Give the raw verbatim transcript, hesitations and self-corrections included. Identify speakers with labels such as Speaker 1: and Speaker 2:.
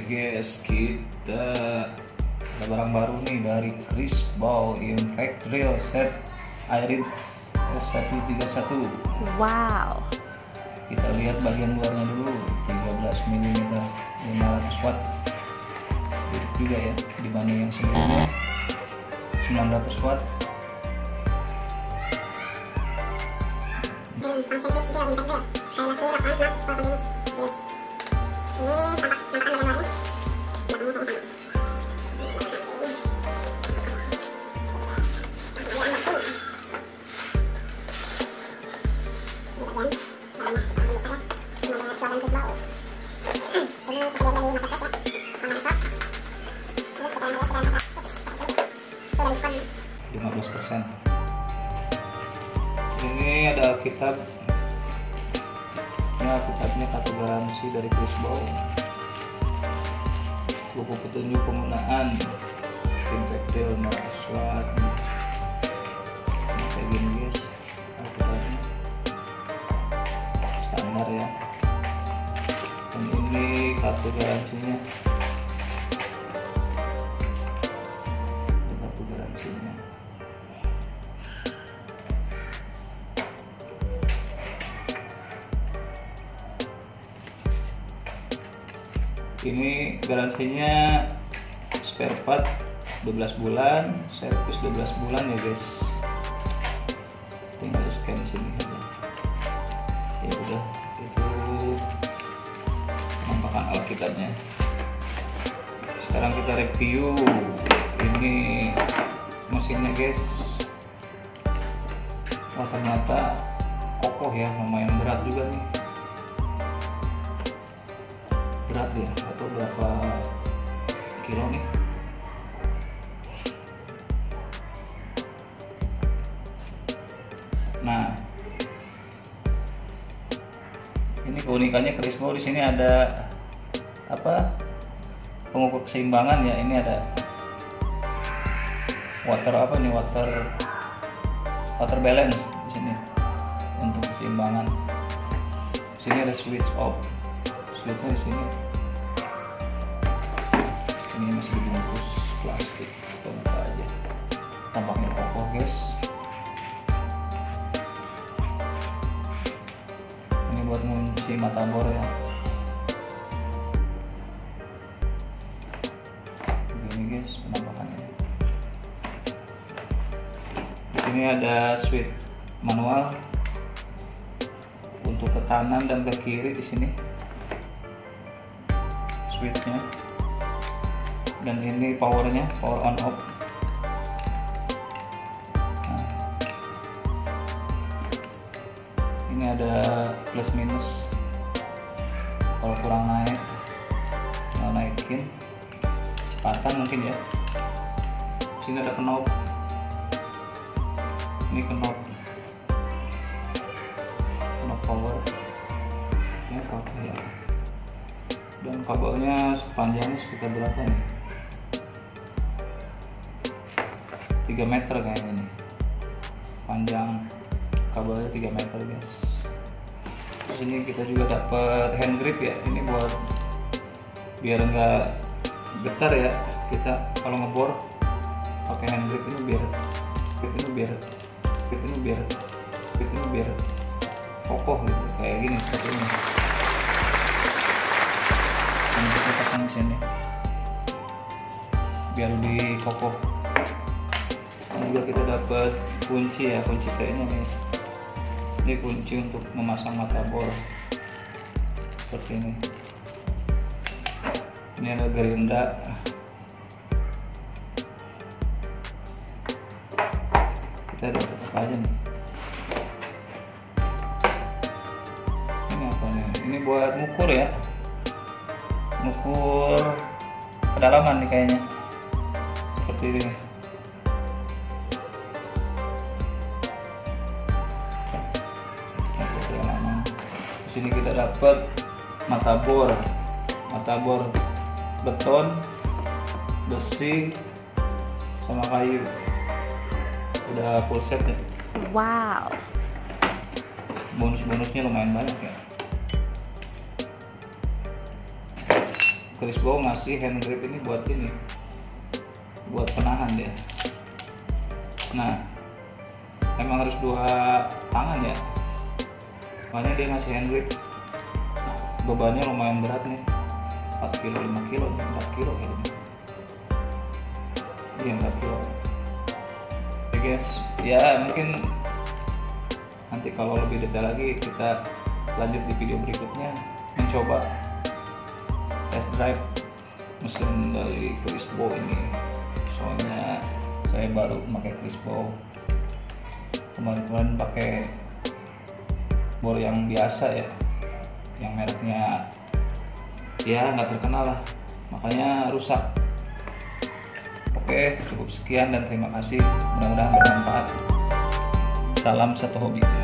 Speaker 1: guys, kita ada barang baru nih dari Chris Bow Impact Drill Set Iron S seratus tiga puluh satu.
Speaker 2: Wow.
Speaker 1: Kita lihat bagian luarnya dulu, tiga belas milimeter, lima ratus watt. Mirip juga ya dibanding yang sebelumnya, sembilan ratus watt. lima belas persen. Ini ada kitab, ya kitabnya kartu garansi dari Chris Bow, buku petunjuk penggunaan Impact Drill lima ratus watt, kayak gini guys, alatnya standar ya. Dan ini kartu garansinya. Kartu garansinya. Ini garansinya spare part dua belas bulan, servis dua belas bulan ya guys. Tinggal scan sini aja. Ya udah, itu penampakan alkitabnya. Sekarang kita review ini mesinnya guys. Wah, ternyata kokoh ya, lumayan berat juga nih. Berat ya, atau berapa kilo nih? Nah, ini keunikannya Chris Bow. Di sini ada apa? Pengukur keseimbangan ya. Ini ada water apa nih? Water water balance di sini untuk keseimbangan. Di sini ada switch off. Switchnya di sini. Ini masih dibungkus plastik, kita buka aja. Tampaknya kokoh guys. Ini buat ngunci mata bor ya. Begini guys penampakannya. Di sini ada switch manual untuk ke kanan dan ke kiri di sini. Switchnya, dan ini powernya, power on off. Nah, ini ada plus minus kalau kurang naik, tinggal naikin kecepatan mungkin ya. Sini ada knob, ini knob knob power ya, power ya. Dan kabelnya sepanjangnya sekitar berapa nih? tiga meter kayaknya nih. Panjang kabelnya tiga meter guys. Terus ini kita juga dapat hand grip ya. Ini buat biar nggak getar ya. Kita kalau ngebor pakai hand grip ini biar grip ini biar grip ini biar grip ini biar kokoh gitu, kayak gini seperti ini. Kita pasang di sini biar lebih kokoh. Dan juga kita dapat kunci ya, kunci T-nya nih. Ini kunci untuk memasang mata bor seperti ini. Ini ada gerinda. Kita dapat apa aja nih? Ini apa nih? Ini buat ngukur ya. Ngukur kedalaman nih kayaknya, seperti ini. Kedalaman. Di sini kita dapat mata bor, mata bor beton, besi, sama kayu. Udah full set ya.
Speaker 2: Wow.
Speaker 1: Bonus-bonusnya lumayan banyak ya. Chris Bow ngasih hand grip ini buat ini, buat penahan dia. Nah, emang harus dua tangan ya, makanya dia ngasih hand grip. Nah, bebannya lumayan berat nih, empat kilo, lima kilo, empat kilo kayaknya. Iya, empat kilo. Oke guys, ya mungkin nanti kalau lebih detail lagi kita lanjut di video berikutnya, mencoba test drive mesin dari Chris Bow ini. Soalnya saya baru pakai Chris Bow, kemarin-kemarin pakai bor yang biasa ya, yang mereknya ya nggak terkenal lah, makanya rusak. Oke, cukup sekian dan terima kasih, mudah-mudahan bermanfaat. Salam satu hobi.